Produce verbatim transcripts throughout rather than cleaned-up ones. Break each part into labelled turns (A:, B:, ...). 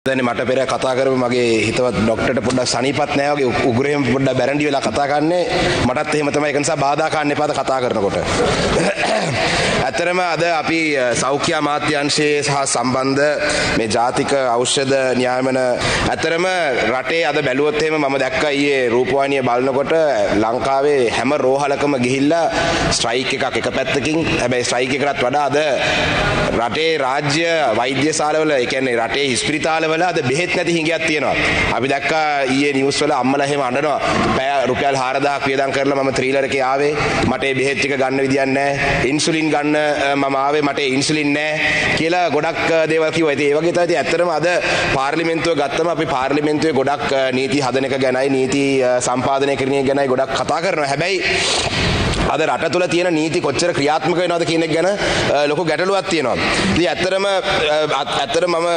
A: දැන් මට පෙර කතා කරපු මගේ හිතවත් ડોක්ටර්ට පොඩ්ඩක් සනීපත් නෑ වගේ උගුරෙම පොඩ්ඩක් බැරන්ඩි වෙලා කතා කරන්නේ මටත් එහෙම තමයි ඒක නිසා බාධා ගන්න එපාද කතා කරනකොට. ඇත්තරම අද අපි සෞඛ්‍ය අමාත්‍යාංශයේ සහ සම්බන්ධ මේ ජාතික ඖෂධ නියාමන ඇත්තරම රටේ අද බැලුවොත් එහෙම මම දැක්කා ඊයේ රූපවාහිනිය බලනකොට ලංකාවේ හැම රෝහලකම ගිහිල්ලා ස්ට්‍රයික් එකක් එක පැත්තකින් හැබැයි ස්ට්‍රයික් එකකටත් වඩා අද රටේ රාජ්‍ය වෛද්‍යශාලවල ඒ කියන්නේ රටේ ස්පිරිතාල අද බෙහෙත් නැති හිඟයක් තියෙනවා. අපි දැක්කා ඊයේ නිවුස් වල අම්මලා එහෙම අඬනවා. පැය රුපියල් හාරදාහක් වියදම් කරලා මම ත්‍රීලර් එකේ ආවේ. මට මේ බෙහෙත් ටික ගන්න විදියක් නැහැ. ඉන්සුලින් ගන්න මම ආවේ මට ඉන්සුලින් නැහැ කියලා ගොඩක් දේවල් කිව්වා. ඉතින් ඒ වගේ තමයි ඇත්තටම අද පාර්ලිමේන්තුව ගත්තම අපි පාර්ලිමේන්තුවේ ගොඩක් නීති හදන එක ගැනයි නීති සම්පාදනය කරන එක ගැනයි ගොඩක් කතා කරනවා. හැබැයි අද රට තුළ තියෙන නීති කොච්චර ක්‍රියාත්මක වෙනවද කියන එක ගැන ලොකු ගැටලුවක් තියෙනවා. ඉතින් ඇත්තටම ඇත්තටම මම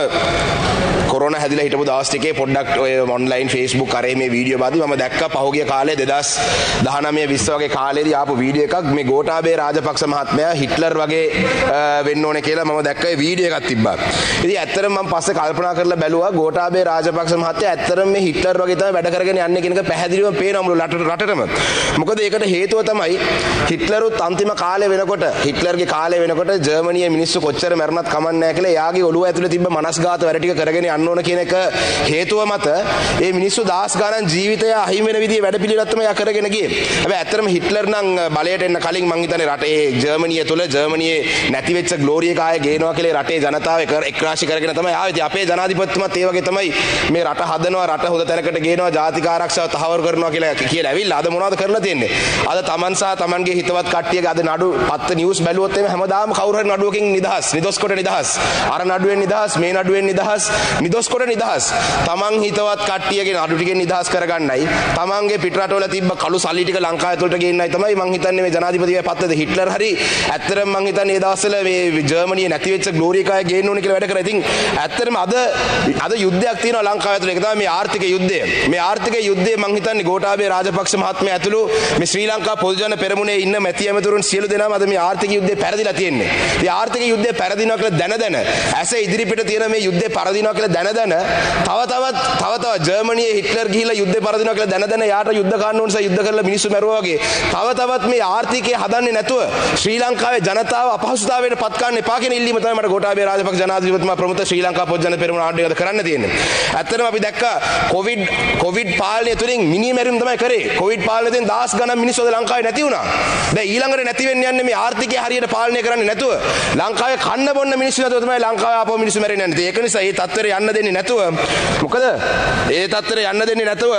A: කොරෝනා හැදිලා හිටපු දවස් ටිකේ පොඩ්ඩක් ඔය ඔන්ලයින් Facebook කරේ මේ වීඩියෝ බලද්දි මම දැක්කා පහුගිය කාලේ දෙදාස් දහනවය විස්ස වගේ කාලේදී ආපු වීඩියෝ එකක් මේ ගෝඨාභය රාජපක්ෂ මහත්මයා හිට්ලර් වගේ වෙන්න ඕනේ කියලා මම දැක්කා ඒ වීඩියෝ එකක් තිබ්බා. ඉතින් ඇත්තටම මම පස්සේ කල්පනා කරලා බැලුවා ගෝඨාභය රාජපක්ෂ මහත්තයා ඇත්තටම මේ හිට්ලර් වගේ තමයි වැඩ කරගෙන යන්නේ කියන එක පැහැදිලිවම පේනවා මුළු රටටම. මොකද ඒකට හේතුව තමයි හිට්ලරුත් අන්තිම කාලේ වෙනකොට හිට්ලර්ගේ කාලේ වෙනකොට ජර්මනියේ මිනිස්සු කොච්චර මැරුණත් කමන්නේ නැහැ කියලා එයාගේ ඔළුව ඇතුලේ තිබ්බ මනස්ගාත වැඩ ටික කරගෙන යන්න ඕන කියන එක හේතුව මත ඒ මිනිස්සු දහස් ගණන් ජීවිතය අහිමි වෙන විදිහේ වැඩ පිළිවෙලක් තමයි යා කරගෙන ගියේ. හැබැයි ඇත්තටම හිට්ලර් නම් බලයට එන්න කලින් මං හිතන්නේ රටේ ජර්මනිය තුල ජර්මනියේ නැති වෙච්ච ග්ලෝරි එක ආයේ ගේනවා කියලා රටේ ජනතාව එක්රාශි කරගෙන තමයි ආවේ. ඉතින් අපේ ජනාධිපතිතුමත් ඒ වගේ තමයි මේ රට හදනවා රට හොඳ තැනකට ගේනවා ජාතික ආරක්ෂාව තහවුරු කරනවා කියලා කියලා ඇවිල්ලා අද මොනවද කරලා තියෙන්නේ? අද තමන් සහ තමන්ගේ හිතවත් කට්ටියගේ අද නඩු පත්ත නිවුස් බැලුවොත් එimhe හැමදාම කවුරු හරි නඩුවකින් නිදහස් නිදොස් කොට නිදහස් අර නඩුවෙන් නිදහස් මේ නඩුවෙන් නිදහස් නිදොස් කොට නිදහස් තමන් හිතවත් කට්ටියගේ නඩු ටිකෙන් නිදහස් කරගන්නයි තමන්ගේ පිටරටවල තිබ්බ කළු සල්ලි ටික ලංකාව ඇතුළට ගේන්නයි තමයි මං හිතන්නේ මේ ජනාධිපතිගේ පත්තද හිට්ලර් හරි ඇත්තටම මං හිතන්නේ ඒ දවස්වල මේ ජර්මනියේ නැති වෙච්ච ග්ලෝරි එකයි ගේන්න ඕනේ කියලා වැඩ කරා. ඉතින් ඇත්තටම අද අද යුද්ධයක් තියෙනවා ලංකාව ඇතුළේ. ඒක තමයි මේ ආර්ථික යුද්ධය. මේ ආර්ථික යුද්ධය මං හිතන්නේ ගෝඨාභය රාජපක්ෂ මහත්මයා ඇතුළු මේ ශ්‍රී ලංකා පොදු ජන පෙරමුණේ ඉන්න මැති ඇමතුරුන් සියලු දෙනාම අද මේ ආර්ථික යුද්ධේ පෙරදිලා තියෙන්නේ. මේ ආර්ථික යුද්ධේ පෙරදිනවා කියලා දැන දැන ඇස ඉදිරිපිට තියෙන මේ යුද්ධේ පරදිනවා කියලා දැන දැන තව තවත් තව තව ජර්මනියේ හිට්ලර් ගිහිල්ලා යුද්ධේ පරදිනවා කියලා දැන දැන යාට යුද්ධ කාණ්ඩ නිසා යුද්ධ කරලා මිනිස්සු මැරුවා වගේ තව තවත් මේ ආර්ථිකය හදන්නේ නැතුව ශ්‍රී ලංකාවේ ජනතාව අපහසුතාවයට පත් කරන්න එපා කියන ඉල්ලීම තමයි මට ගෝඨාභය රාජපක්ෂ ජනාධිපතිතුමා ප්‍රමුඛ ශ්‍රී ලංකා පොදු ජන පෙරමුණ ආණ්ඩුවද කරන්න තියෙන්නේ. ඇත්තටම අපි දැක්කා කොවිඩ් කොවිඩ් පාලනය තුලින් මිනි මැරීම් තමයි කරේ. කොවිඩ් පාලනය තුලින් දහස් ගණන් මිනිස්සු අද ලංකාවේ නැති වුණා. දැන් ඊළඟට නැති වෙන්න යන්නේ මේ ආර්ථිකය හරියට පාලනය කරන්නේ නැතුව ලංකාවේ කන්න බොන්න මිනිස්සු නැතුව තමයි ලංකාවේ ආපහු මිනිස්සු මැරෙන්නේ නැන්නේ. ඒක නිසා මේ තත්ත්වෙට යන්න දෙන්නේ නැතුව මොකද ඒ තත්ත්වෙට යන්න දෙන්නේ නැතුව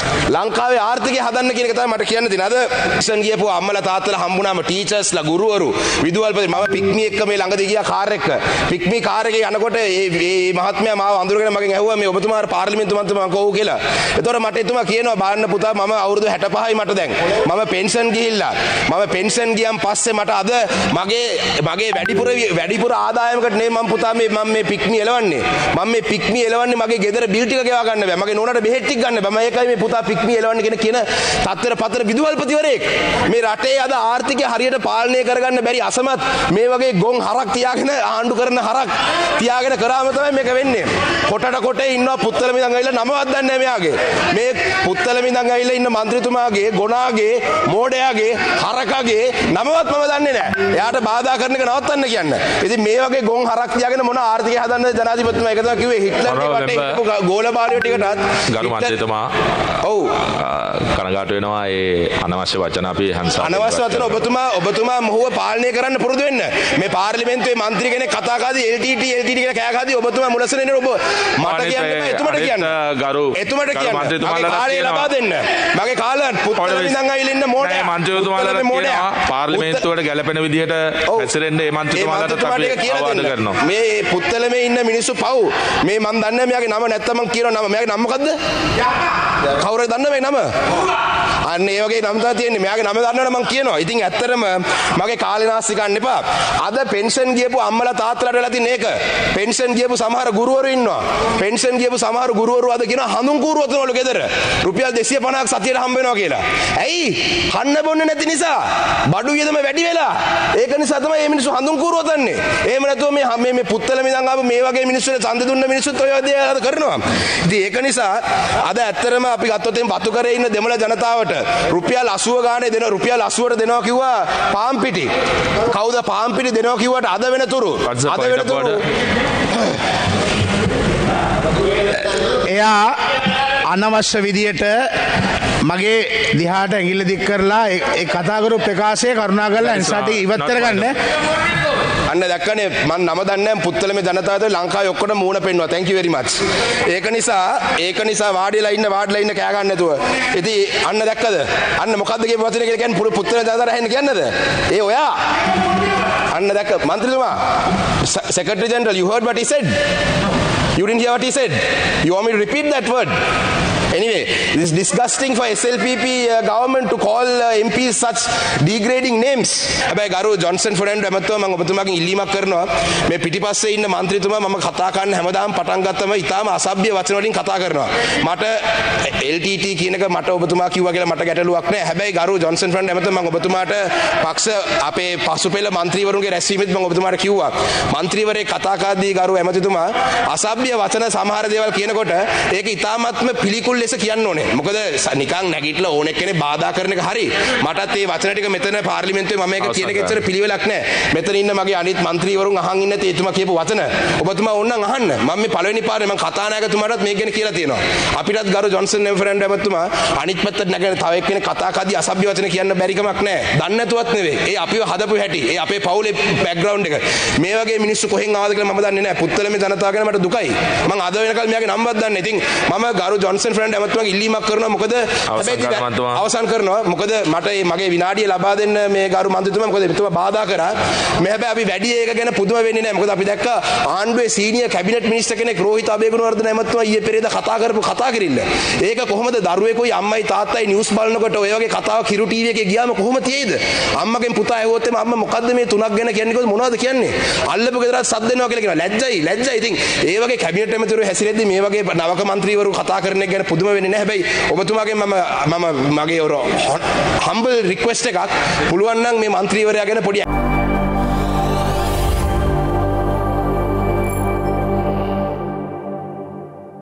A: ලංකාවේ ආර්ථිකය හදන්න කියන එක තමයි මට කියන්න තියෙන්නේ. අද ඉස්සන් ගියපු අම්මලා තාත්තලා හම්බුනාම ටීචර්ස්ලා ගුරුවරු විදුහල්පති මම පික්මි එක්ක මේ ළඟදී ගියා කාර් එක. පික්මි කාර් එකේ යනකොට මේ මේ මහත්මයා මාව අඳුරගෙන මගෙන් ඇහුවා මේ ඔබතුමා පාර්ලිමේන්තු මන්ත්‍රීතුමා කවුද කියලා. ඒතකොට මට එතුමා කියනවා බලන්න පුතා මම අවුරුදු හැටපහයි මට දැන්. මම පෙන්ෂන් ගිහිල්ලා මම පෙන්ෂන් ගියන් පස්සේ මට අද මගේ මගේ වැඩිපුර වැඩිපුර ආදායමකට නේ මම පුතා මේ මම මේ පික්මි එලවන්නේ. මම මේ පික්මි එලවන්නේ මගේ ගෙදර බිල් ටික ගෙවා ගන්න බෑ. මගේ නෝනාට බෙහෙත් ටික ගන්න බෑ. මම ඒකයි මේ පුතා පික්මි එලවන්නේ කියන කියන තත්තර පතර විදුහල්පතිවරයෙක්. මේ රටේ අද ආර්ථිකය හරියට පාලනය කරගන්න බැරි අසමත් මේ වගේ ගොන් හරක් තියාගෙන ආණ්ඩු කරන හරක් තියාගෙන කරාම තමයි මේක වෙන්නේ. කොටට කොටේ ඉන්නවා පුත්තල මිඳන් ඇවිල්ලා නමවත් දන්නේ නැහැ මෙයාගේ. මේ පුත්තල මිඳන් ඇවිල්ලා ඉන්න മന്ത്രിතුමාගේ ගොනාගේ මෝඩයාගේ හරකගේ නමවත් මම දන්නේ නැහැ. එයාට බාධා කරන එක නවත්තන්න කියන්න. ඉතින් මේ වගේ ගොන් හරක් තියාගෙන මොන ආර්ථිකය හදන්නද ජනාධිපතිතුමා ඒක තමයි කිව්වේ හිට්ලර්ගේ වටේ හිටපු ගෝලබාලයෝ ටිකටත්
B: ගරු මන්ත්‍රීතුමා
A: ඔව්
B: කනගාටු වෙනවා ඒ අනවශ්‍ය වචන අපි හංසා
A: අනවශ්‍ය වචන ඔබතුමා ඔබතුමා මොහුව පාලනය කරන්න පුරුදු වෙන්න. මේ පාර්ලිමේන්තුවේ මන්ත්‍රී කෙනෙක් කතා කරද්දී L T T L T T කියලා කෑ ගහද්දී ඔබතුමා මුලසන ඉන්නේ ඔබ මට කියන්න බෑ එතුමට කියන්න.
B: ගරු
A: එතුමට කියන්න. මගේ කාලය ලබා දෙන්න. මගේ කාලය පුත්තල මිඳන් ඇවිල්ලා ඉන්න මෝඩයා.
B: මන්ත්‍රීතුමාලා කියනවා පාර්ලිමේන්තුවට ගැලපෙන විදිහට හැසිරෙන්න මේ මන්ත්‍රීතුමාලාට අපි අවවාද කරනවා.
A: මේ පුත්තලමේ ඉන්න මිනිස්සු පව් මේ මන් දන්නේ මෙයාගේ නම නැත්තම් මං කියනවා නම. මෙයාගේ නම මොකද්ද? කවුරුද දන්නේ මේ නම? අන්න ඒ වගේ නම් තමයි තියෙන්නේ. මෙයාගේ නම දන්නවනේ මම කියනවා. ඉතින් ඇත්තටම මගේ කාලේ නාස්ති ගන්න එපා. අද පෙන්ෂන් ගියපු අම්මලා තාත්තලාට වෙලා තියෙන එක. පෙන්ෂන් ගියපු සමහර ගුරුවරු ඉන්නවා. පෙන්ෂන් ගියපු සමහර ගුරුවරු අද කියනවා හඳුන් කූරු වතුනවලු ගෙදර. රුපියල් දෙසිය පනහක් සතියට හම්බ වෙනවා කියලා. ඇයි? කන්න බොන්න නැති නිසා. බඩු වියදම වැඩි වෙලා. ඒක නිසා තමයි මේ මිනිස්සු හඳුන් කූරු වතන්නේ. එහෙම නැතුව මේ මේ මේ පුත්තල මිදන් ආපු මේ වගේ මිනිස්සුන්ට ඡන්ද දුන්න මිනිස්සුත් ඔය දේ අද කරනවා. ඉතින් ඒක නිසා අද ඇත්තටම අපි ගත්තොත් එම් වතු කරේ ඉන්න දෙමළ ජනතාවට රුපියල් අසූව ගානේ දෙනවා රුපියල් අසූවට දෙනවා කිව්වා පාම් පිටි. කවුද පාම් පිටි දෙනවා කිව්වට අද වෙනතුරු අද වෙනතුරු
C: එයා අනවශ්‍ය විදියට මගේ දිහාට ඇඟිල්ල දික් කරලා ඒ කතා කරු ප්‍රකාශය කරුණා කරලා එන්සාට ඉවත් කරගන්න.
A: අන්න දැක්කනේ මම නම දන්නේ නැහැ පුත්තලමේ ජනතාවට ලංකාවේ ඔක්කොම මූණ පෙන්නවා. thank you very much. ඒක නිසා ඒක නිසා වාඩිලා ඉන්න වාඩිලා ඉන්න කෑ ගන්න නැතුව. ඉතින් අන්න දැක්කද? අන්න මොකද්ද කියපු වචනේ කියලා කියන්නේ පුත්තල ජනතාවට ඇහෙන්න කියන්නද? ඒ ඔයා අන්න දැක්ක මන්ත්‍රීතුමා secretary general you heard what he said? You didn't hear what he said? You want me to repeat that word? Anyway, it is disgusting for S L P P uh, government to call uh, M Ps such degrading names. හැබැයි ගරු Johnson Fernando ඇමතුමා මම ඔබතුමාගෙන් ඉල්ලීමක් කරනවා මේ පිටිපස්සේ ඉන්න മന്ത്രിතුමා මම කතා කරන්න හැමදාම පටන් ගත්තම ඊටාම අසභ්‍ය වචන වලින් කතා කරනවා. මට L T T කියන එක මට ඔබතුමා කිව්වා කියලා මට ගැටලුවක් නැහැ. හැබැයි ගරු ජොන්සන් ෆර්නැන්ඩෝ ඇමතුමා මම ඔබතුමාට පක්ෂ අපේ පසුපෙළ മന്ത്രിවරුන්ගේ රැස්වීමෙත් මම ඔබතුමාට කිව්වා. മന്ത്രിවරේ කතා කරද්දී ගරු ඇමතිතුමා අසභ්‍ය වචන සමහර දේවල් කියනකොට ඒක ඊටාමත්ම පිළිකුල් ලෙස කියන්න ඕනේ. මොකද නිකන් නැගිටලා ඕන එක්කනේ බාධා කරන එක හරි. මටත් මේ වචන ටික මෙතන පාර්ලිමේන්තුවේ මම ඒක කියන එක ඇත්තට පිළිවෙලක් නැහැ. මෙතන ඉන්න මගේ අනිත් മന്ത്രിවරුන් අහන් ඉන්න තේ එතුමා කියපු වචන. ඔබතුමා ඕනනම් අහන්න. මම මේ පළවෙනි පාරේ මම කතානායකතුමාටත් මේක ගැන කියලා තියෙනවා. අපිටත් ගරු ජොන්සන් නෙෆරන්ඩ් ඇමතුමා අනිත් පැත්තට නැගෙන තව එක්කෙනෙක් කතා කරද්දී අසභ්‍ය වචන කියන්න බැරි කමක් නැහැ. දන්නේ නැතුවත් නෙවෙයි. ඒ අපිව හදපු හැටි. ඒ අපේ පවුලේ බෑග්ග්‍රවුන්ඩ් එක. මේ වගේ මිනිස්සු කොහෙන් ආවද කියලා මම දන්නේ නැහැ. පුත්තලමේ ජනතාව ගැන මට දුකයි. මම අද වෙනකල් මෙයාගේ නම්වත් දන්නේ. ඉතින් මම ගරු ජොන්සන් ෆ්‍රෙන්ඩ් ඇමතුමාගේ ඉල්ලීමක් කරනවා. මොකද අවසන් කරනවා. මොකද මට මගේ විනාඩිය ලබා දෙන්න මේ ගරු මන්ත්‍රීතුමා මොකද එතුමා බාධා කරා. මේ හැබැයි අපි වැඩි ඒක ගැන පුදුම වෙන්නේ නැහැ. මොකද අපි දැක්ක ආණ්ඩුවේ සීනියර් කැබිනට් මිනිස්ටර් කෙනෙක් රෝහිත අබේගුණවර්ධන ඇමතුමා ඊයේ පෙරේද කතා කරපු කතා කිරිල්ල. ඒක කොහොමද දරුවෙකුයි අම්මයි තාත්තයි නිවුස් බලනකොට ඔය වගේ කතාව කිරු ටීවී එකේ ගියාම කොහොම තියෙයිද? අම්මගෙන් පුතා ඇහුවොත් එම අම්මා මොකද්ද මේ තුනක් ගැන කියන්නේ කිව්වොත් මොනවද කියන්නේ? අල්ලපු ගෙදරත් සද්ද දෙනවා කියලා කියනවා. ලැජ්ජයි ලැජ්ජයි. ඉතින් ඒ වගේ කැබිනට් ඇමතිවරු හැසිරෙද්දී මේ වගේ නවක മന്ത്രിවරු කතා කරන එක ගැන පුදුම වෙන්නේ නැහැ. හැබැයි ඔබතුමාගෙන් මම මම මගේ humble request එකක් පුළුවන් නම් මේ മന്ത്രിවරයා ගැන පොඩි